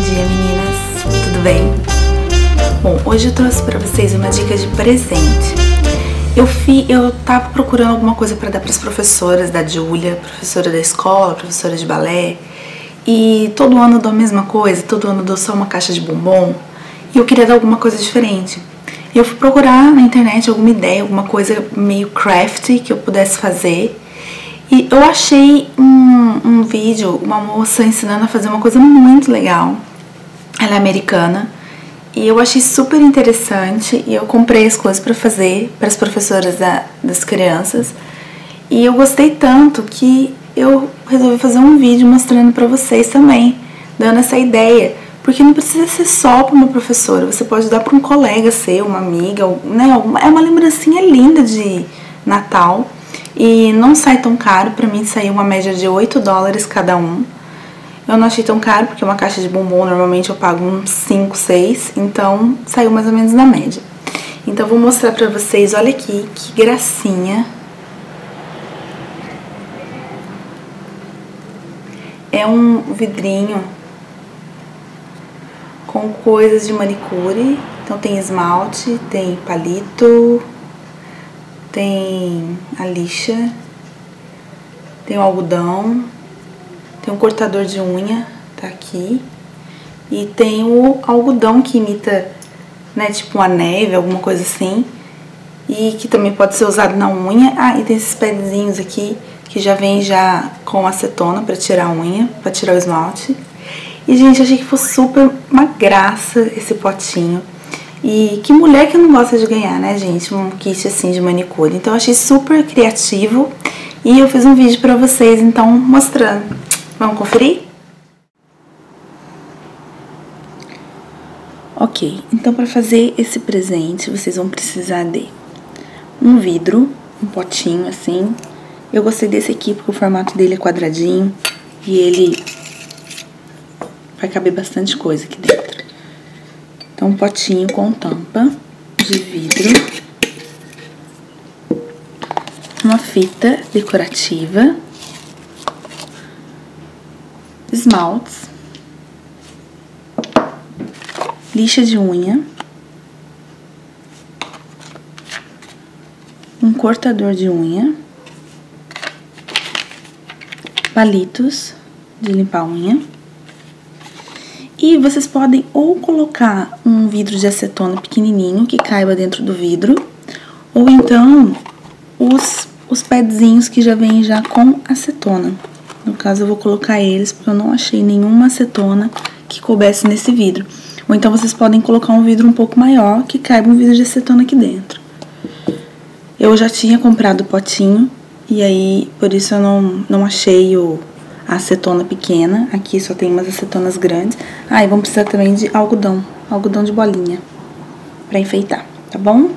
dia, meninas! Tudo bem? Bom, hoje eu trouxe pra vocês uma dica de presente. Eu tava procurando alguma coisa pra dar pras professoras da Júlia, professora da escola, professora de balé. E todo ano eu dou a mesma coisa, todo ano eu dou só uma caixa de bombom. E eu queria dar alguma coisa diferente. E eu fui procurar na internet alguma ideia, alguma coisa meio crafty que eu pudesse fazer. E eu achei um vídeo, uma moça ensinando a fazer uma coisa muito legal. Ela é americana. E eu achei super interessante e eu comprei as coisas pra fazer para as professoras das crianças. E eu gostei tanto que eu resolvi fazer um vídeo mostrando pra vocês também, dando essa ideia. Porque não precisa ser só para uma professora, você pode dar para um colega seu, uma amiga, né? É uma lembrancinha linda de Natal. E não sai tão caro, pra mim saiu uma média de $8 cada um. Eu não achei tão caro, porque uma caixa de bombom normalmente eu pago uns 5, 6, então saiu mais ou menos na média. Então eu vou mostrar pra vocês, olha aqui, que gracinha. É um vidrinho com coisas de manicure, então tem esmalte, tem palito, tem a lixa, tem o algodão, tem um cortador de unha, tá aqui, e tem o algodão que imita, né, tipo uma neve, alguma coisa assim, e que também pode ser usado na unha. Ah, e tem esses pezinhos aqui que já vem já com acetona pra tirar a unha, pra tirar o esmalte. E, gente, achei que foi super uma graça esse potinho. E que mulher que não gosta de ganhar, né, gente? Um kit assim de manicure. Então, eu achei super criativo. E eu fiz um vídeo pra vocês, então, mostrando. Vamos conferir? Ok, então pra fazer esse presente, vocês vão precisar de um vidro, um potinho assim. Eu gostei desse aqui porque o formato dele é quadradinho e ele vai caber bastante coisa aqui dentro. Então, um potinho com tampa de vidro, uma fita decorativa, esmaltes, lixa de unha, um cortador de unha, palitos de limpar a unha. E vocês podem ou colocar um vidro de acetona pequenininho que caiba dentro do vidro, ou então os pedzinhos que já vêm já com acetona. No caso, eu vou colocar eles porque eu não achei nenhuma acetona que coubesse nesse vidro. Ou então vocês podem colocar um vidro um pouco maior que caiba um vidro de acetona aqui dentro. Eu já tinha comprado o potinho e aí por isso eu não achei a acetona pequena. Aqui só tem umas acetonas grandes. Ah, e vamos precisar também de algodão de bolinha pra enfeitar, tá bom?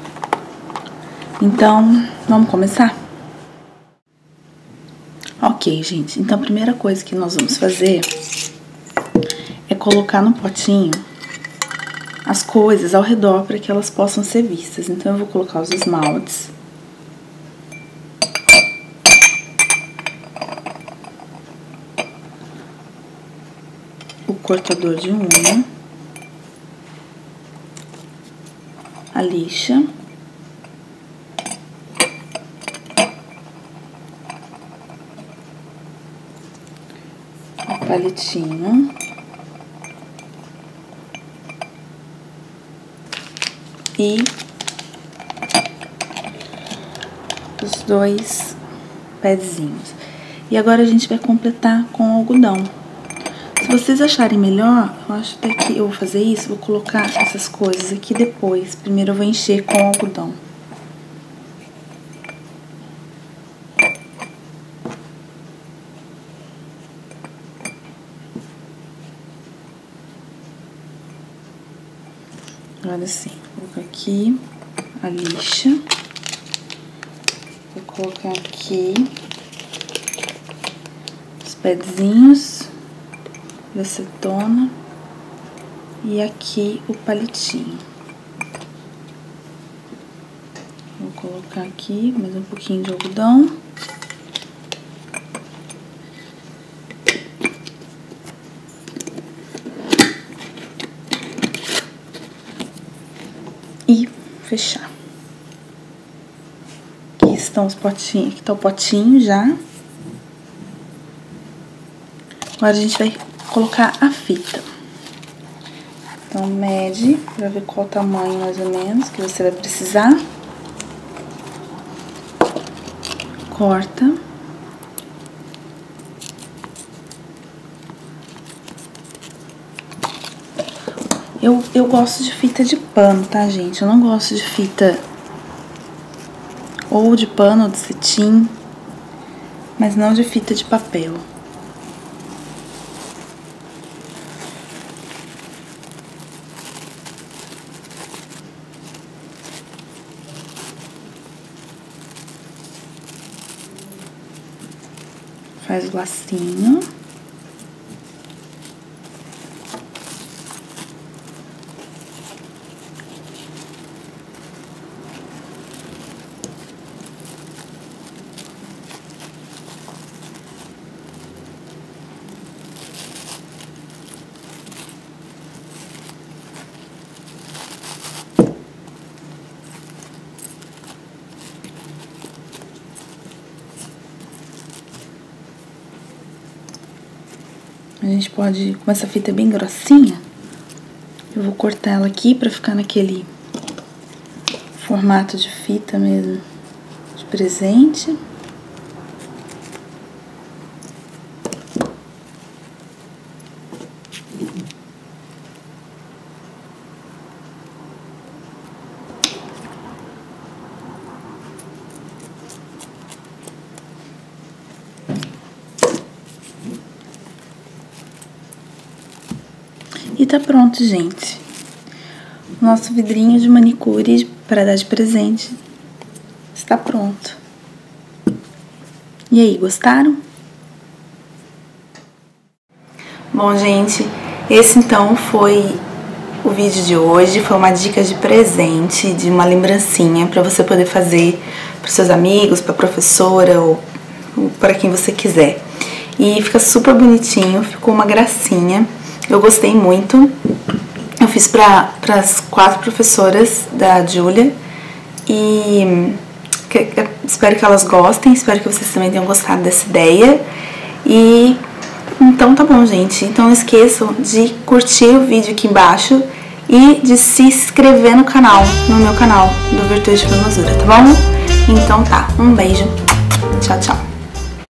Então, vamos começar? Ok, gente, então a primeira coisa que nós vamos fazer é colocar no potinho as coisas ao redor para que elas possam ser vistas. Então, eu vou colocar os esmaltes, o cortador de unha, a lixa, o palitinho e os dois pezinhos. E agora a gente vai completar com algodão. Se vocês acharem melhor, eu acho até que eu vou fazer isso, vou colocar essas coisas aqui depois. Primeiro eu vou encher com algodão. Agora sim, vou colocar aqui a lixa. Vou colocar aqui os pezinhos de acetona e aqui o palitinho. Vou colocar aqui mais um pouquinho de algodão. e fechar. Aqui estão os potinhos, aqui tá o potinho já. Agora a gente vai colocar a fita. Então, mede pra ver qual o tamanho mais ou menos que você vai precisar. Corta. Eu gosto de fita de pano, tá, gente? Eu não gosto de fita ou de pano ou de cetim, mas não de fita de papel. Faz o lacinho. A gente pode, como essa fita é bem grossinha, eu vou cortar ela aqui pra ficar naquele formato de fita mesmo, de presente. E tá pronto, gente. Nosso vidrinho de manicure para dar de presente está pronto. E aí, gostaram? Bom, gente, esse então foi o vídeo de hoje. Foi uma dica de presente, de uma lembrancinha para você poder fazer para seus amigos, para professora ou para quem você quiser. E fica super bonitinho, ficou uma gracinha. Eu gostei muito. Eu fiz para as 4 professoras da Júlia e espero que elas gostem, espero que vocês também tenham gostado dessa ideia. E então tá bom, gente. Então não esqueçam de curtir o vídeo aqui embaixo e de se inscrever no canal, no meu canal do Virtude de Formosura, tá bom? Então tá, um beijo, tchau, tchau.